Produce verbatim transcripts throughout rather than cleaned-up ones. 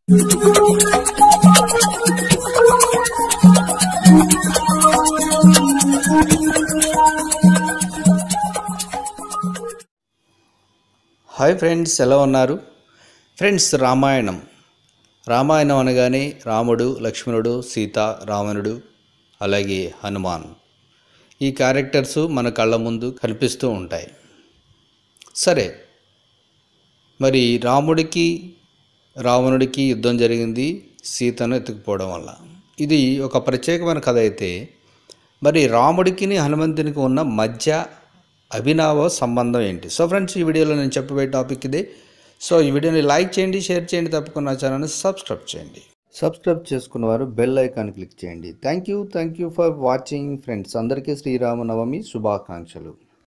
Hi friends, ఎలా ఉన్నారు friends? Ramayanam Ramayanam అనగానే రాముడు, లక్ష్మణుడు, సీత, రావణుడు, అలాగే హనుమాన్ ఈ క్యారెక్టర్స్ మన కళ్ళ ముందు కనిపిస్తూ ఉంటాయి. సరే, మరి రాముడికి రావణుడికి యుద్ధం జరిగింది సీతను ఎత్తుకుపోవడం వల్ల. ఇది ఒక ప్రత్యేకమైన కథ అయితే, మరి రాముడికి హనుమంతునికి ఉన్న మధ్య అభినవ సంబంధం ఏంటి? సో ఫ్రెండ్స్, ఈ వీడియోలో నేను చెప్పబోయే టాపిక్ ఇదే. సో ఈ వీడియోని లైక్ చేయండి, షేర్ చేయండి, తప్పకుండా నా ఛానల్ని సబ్స్క్రైబ్ చేయండి. సబ్స్క్రైబ్ చేసుకున్న వారు బెల్ ఐకాన్ క్లిక్ చేయండి. Thank you thank you for watching friends. అందరికీ శ్రీరామనవమి శుభాకాంక్షలు.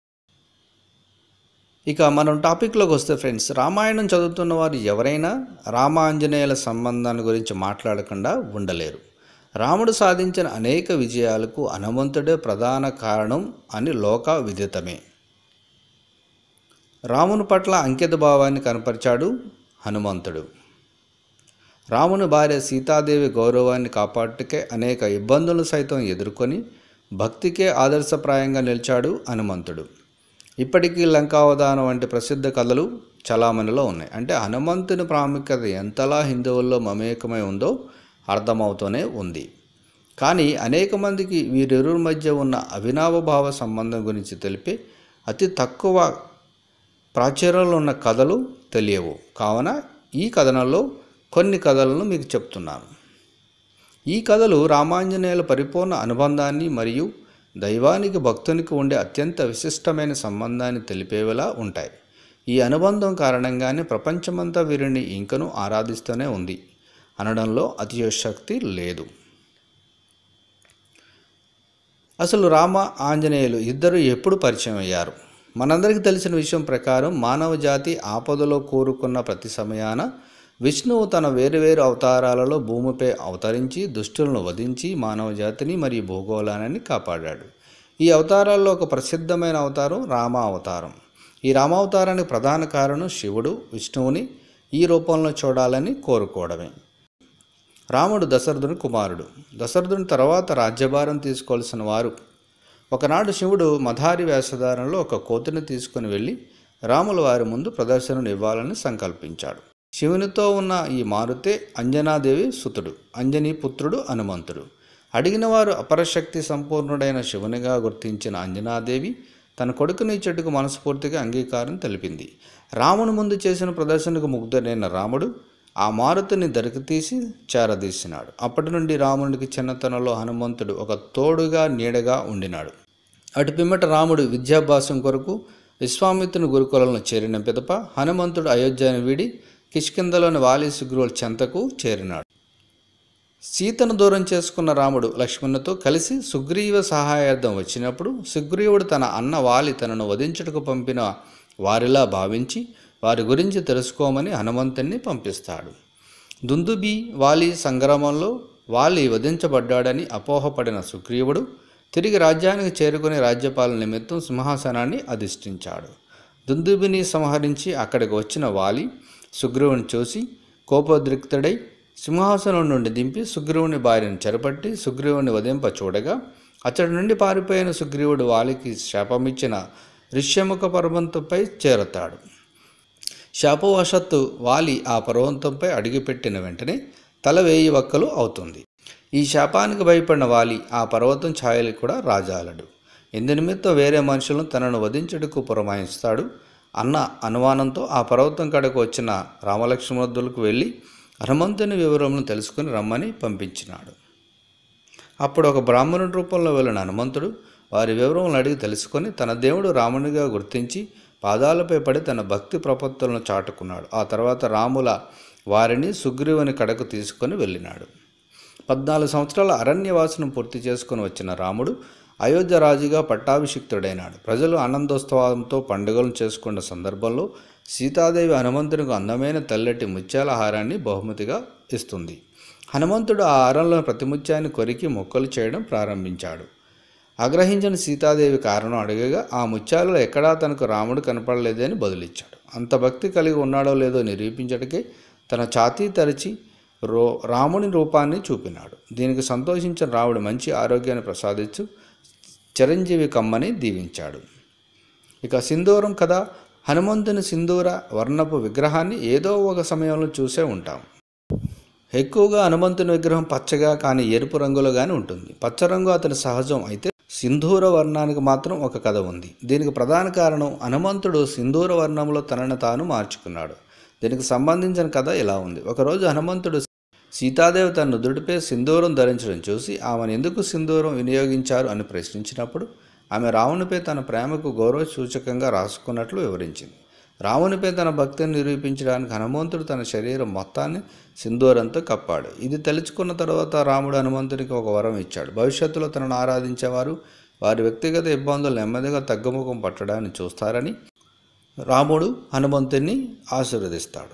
ఇక మనం టాపిక్లోకి వస్తే ఫ్రెండ్స్, రామాయణం చదువుతున్న వారు ఎవరైనా రామాంజనేయుల సంబంధాన్ని గురించి మాట్లాడకుండా ఉండలేరు. రాముడు సాధించిన అనేక విజయాలకు హనుమంతుడే ప్రధాన కారణం అని లోక విదితమే. రాముని పట్ల అంకిత భావాన్ని కనపరిచాడు హనుమంతుడు. రాముని భార్య సీతాదేవి గౌరవాన్ని కాపాడుటకే అనేక ఇబ్బందులను సైతం ఎదుర్కొని భక్తికే ఆదర్శప్రాయంగా నిలిచాడు హనుమంతుడు. ఇప్పటికీ లంకావధానం వంటి ప్రసిద్ధ కథలు చలామణిలో ఉన్నాయి. అంటే హనుమంతుని ప్రాముఖ్యత ఎంతలా హిందువుల్లో మమేకమై ఉందో అర్థమవుతూనే ఉంది. కానీ అనేక మందికి వీరిరువురి మధ్య ఉన్న అవినావభావ సంబంధం గురించి తెలిపే అతి తక్కువ ప్రాచుర్యంలో ఉన్న కథలు తెలియవు. కావున ఈ కథనంలో కొన్ని కథలను మీకు చెప్తున్నాను. ఈ కథలు రామాంజనేయుల పరిపూర్ణ అనుబంధాన్ని మరియు దైవానికి భక్తునికి ఉండే అత్యంత విశిష్టమైన సంబంధాన్ని తెలిపేలా ఉంటాయి. ఈ అనుబంధం కారణంగానే ప్రపంచమంతా వీరిని ఇంకను ఆరాధిస్తూనే ఉంది అనడంలో అతిశయోక్తి లేదు. అసలు రామ ఆంజనేయులు ఇద్దరు ఎప్పుడు పరిచయం అయ్యారు? మనందరికీ తెలిసిన విషయం ప్రకారం మానవ జాతి ఆపదలో కోరుకున్న ప్రతి సమయాన విష్ణువు తన వేరువేరు అవతారాలలో భూమిపై అవతరించి దుష్టులను వధించి మానవ జాతిని మరియు భూగోళాన్ని కాపాడాడు. ఈ అవతారాల్లో ఒక ప్రసిద్ధమైన అవతారం రామ అవతారం. ఈ రామావతారానికి ప్రధాన కారణం శివుడు విష్ణువుని ఈ రూపంలో చూడాలని కోరుకోవడమే. రాముడు దశరథుని కుమారుడు. దశరథుని తర్వాత రాజ్యభారం తీసుకోవాల్సిన వారు. ఒకనాడు శివుడు మధారి వేషధారంలో ఒక కోతిని తీసుకుని వెళ్ళి రాముల వారి ముందు ప్రదర్శనను ఇవ్వాలని సంకల్పించాడు. శివునితో ఉన్న ఈ మారుతే అంజనాదేవి సుతుడు, అంజనీ పుత్రుడు హనుమంతుడు. అడిగిన వారు అపరశక్తి సంపూర్ణుడైన శివునిగా గుర్తించిన అంజనాదేవి తన కొడుకుని చెట్టుకు మనస్ఫూర్తిగా అంగీకారం తెలిపింది. రాముని ముందు చేసిన ప్రదర్శనకు ముగ్ధుడైన రాముడు ఆ మారుతిని దరికితీసి చేరదీసినాడు. అప్పటి నుండి రామునికి చిన్నతనంలో హనుమంతుడు ఒక తోడుగా నీడగా ఉండినాడు. అటు పిమ్మట రాముడు విద్యాభ్యాసం కొరకు విశ్వామిత్రుని గురుకులంలో చేరిన పిదప హనుమంతుడు అయోధ్యను వీడి కిష్కింధలోని వాలి సుగ్రీవుల చెంతకు చేరినాడు. సీతను దూరం చేసుకున్న రాముడు లక్ష్మణునితో కలిసి సుగ్రీవ సహాయార్థం వచ్చినప్పుడు సుగ్రీవుడు తన అన్న వాలి తనను వధించుటకు పంపిన వారిలా భావించి వారి గురించి తెలుసుకోమని హనుమంతుణ్ణి పంపిస్తాడు. దుందుబి వాలి సంగ్రామంలో వాలి వధించబడ్డాడని అపోహపడిన సుగ్రీవుడు తిరిగి రాజ్యానికి చేరుకుని రాజ్యపాలన నిమిత్తం సింహాసనాన్ని అధిష్ఠించాడు. దుందుబిని సంహరించి అక్కడికి వచ్చిన వాలి సుగ్రీవుని చూసి కోపోద్రిక్తుడై సింహాసనం నుండి దింపి సుగ్రీవుని భార్యను చెరపట్టి సుగ్రీవుని వధింప చూడగా అతడి నుండి పారిపోయిన సుగ్రీవుడు వాలికి శాపమిచ్చిన ఋష్యముఖ పర్వతంపై చేరతాడు. శాపవశత్తు వాలి ఆ పర్వతంపై అడుగుపెట్టిన వెంటనే తల వేయి వక్కలు అవుతుంది. ఈ శాపానికి భయపడిన వాలి ఆ పర్వతం ఛాయలు కూడా రాజాలడు. ఇందు నిమిత్తం వేరే మనుషులను తనను వధించుటకు పురమాయిస్తాడు. అన్న అనుమానంతో ఆ పర్వతం కడకు వచ్చిన రామలక్ష్మణులకు వెళ్ళి హనుమంతుని వివరములను తెలుసుకుని రమ్మని పంపించినాడు. అప్పుడు ఒక బ్రాహ్మణుడి రూపంలో వెళ్ళిన హనుమంతుడు వారి వివరములను అడిగి తెలుసుకొని తన దేవుడు రామునిగా గుర్తించి పాదాలపై పడి తన భక్తి ప్రపత్తులను చాటుకున్నాడు. ఆ తర్వాత రాముల వారిని సుగ్రీవుని కడకు తీసుకొని వెళ్ళినాడు. పద్నాలుగు సంవత్సరాల అరణ్యవాసనం పూర్తి చేసుకుని వచ్చిన రాముడు అయోధ్య రాజుగా పట్టాభిషిక్తుడైనాడు. ప్రజలు ఆనందోత్సవంతో పండుగలు చేసుకున్న సందర్భంలో సీతాదేవి హనుమంతునికి అందమైన తెల్లటి ముత్యాల హారాన్ని బహుమతిగా ఇస్తుంది. హనుమంతుడు ఆ హారంలో ప్రతి ముత్యాన్ని కొరికి మొక్కలు చేయడం ప్రారంభించాడు. ఆగ్రహించిన సీతాదేవి కారణం అడగగా ఆ ముత్యాలలో ఎక్కడా తనకు రాముడు కనపడలేదని బదులిచ్చాడు. అంత భక్తి కలిగి ఉన్నాడో లేదో నిరూపించటకే తన ఛాతీ తరిచి రో రాముని రూపాన్ని చూపినాడు. దీనికి సంతోషించిన రాముడు మంచి ఆరోగ్యాన్ని ప్రసాదించు చిరంజీవి కమ్మని దీవించాడు. ఇక సింధూరం కథ. హనుమంతుని సింధూర వర్ణపు విగ్రహాన్ని ఏదో ఒక సమయంలో చూసే ఉంటాం. ఎక్కువగా హనుమంతుని విగ్రహం పచ్చగా కానీ ఎరుపు రంగులో కానీ ఉంటుంది. పచ్చ రంగు అతని సహజం అయితే సింధూర వర్ణానికి మాత్రం ఒక కథ ఉంది. దీనికి ప్రధాన కారణం హనుమంతుడు సింధూర వర్ణంలో తనను తాను మార్చుకున్నాడు. దీనికి సంబంధించిన కథ ఇలా ఉంది. ఒకరోజు హనుమంతుడు సీతాదేవి తన నుదుటిపై సింధూరం ధరించడం చూసి ఆమెను ఎందుకు సింధూరం వినియోగించారు అని ప్రశ్నించినప్పుడు ఆమె రావణునిపై తన ప్రేమకు గౌరవ సూచకంగా రాసుకున్నట్లు వివరించింది. రావణునిపై తన భక్తిని నిరూపించడానికి హనుమంతుడు తన శరీరం మొత్తాన్ని సింధూరంతో కప్పాడు. ఇది తలుచుకున్న తర్వాత రాముడు హనుమంతునికి ఒక వరం ఇచ్చాడు. భవిష్యత్తులో తనను ఆరాధించేవారు వారి వ్యక్తిగత ఇబ్బందులు నెమ్మదిగా తగ్గుముఖం పట్టడాన్ని చూస్తారని రాముడు హనుమంతుని ఆశీర్వదిస్తాడు.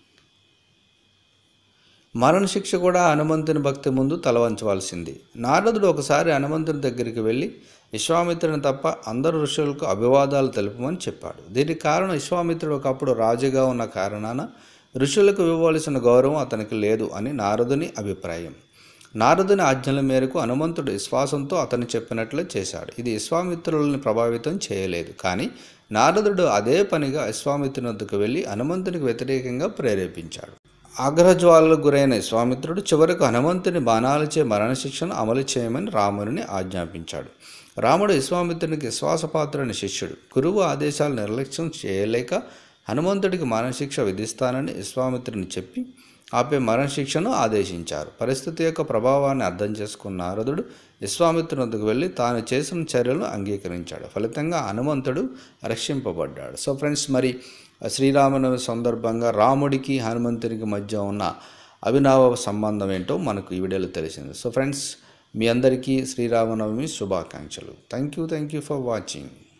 మరణశిక్ష కూడా హనుమంతుని భక్తి ముందు తలవంచవలసింది. నారదుడు ఒకసారి హనుమంతుని దగ్గరికి వెళ్ళి విశ్వామిత్రుని తప్ప అందరు ఋషులకు అభివాదాలు తెలుపమని చెప్పాడు. దీనికి కారణం విశ్వామిత్రుడు ఒకప్పుడు రాజుగా ఉన్న కారణాన ఋషులకు ఇవ్వవలసిన గౌరవం అతనికి లేదు అని నారదుని అభిప్రాయం. నారదుని ఆజ్ఞల మేరకు హనుమంతుడు విశ్వాసంతో అతను చెప్పినట్లే చేశాడు. ఇది విశ్వామిత్రులని ప్రభావితం చేయలేదు. కానీ నారదుడు అదే పనిగా విశ్వామిత్రుని వద్దకు వెళ్ళి హనుమంతునికి వ్యతిరేకంగా ప్రేరేపించాడు. ఆగ్రహజ్వాలకు గురైన విశ్వామిత్రుడు చివరకు హనుమంతుని బాణాలచే మరణశిక్షను అమలు చేయమని రాముని ఆజ్ఞాపించాడు. రాముడు విశ్వామిత్రునికి విశ్వాసపాత్రుని శిష్యుడు. గురువు ఆదేశాలు నిర్లక్ష్యం చేయలేక హనుమంతుడికి మరణశిక్ష విధిస్తానని విశ్వామిత్రుని చెప్పి ఆపై మరణశిక్షను ఆదేశించారు. పరిస్థితి యొక్క ప్రభావాన్ని అర్థం చేసుకున్న నారదుడు విశ్వామిత్రుని వద్దకు వెళ్ళి తాను చేసిన చర్యలను అంగీకరించాడు. ఫలితంగా హనుమంతుడు రక్షింపబడ్డాడు. సో ఫ్రెండ్స్, మరి శ్రీరామనవమి సందర్భంగా రాముడికి హనుమంతునికి మధ్య ఉన్న అవినావ సంబంధం ఏంటో మనకు ఈ వీడియోలో తెలిసింది. సో ఫ్రెండ్స్, మీ అందరికీ శ్రీరామనవమి శుభాకాంక్షలు. Thank you thank you for watching.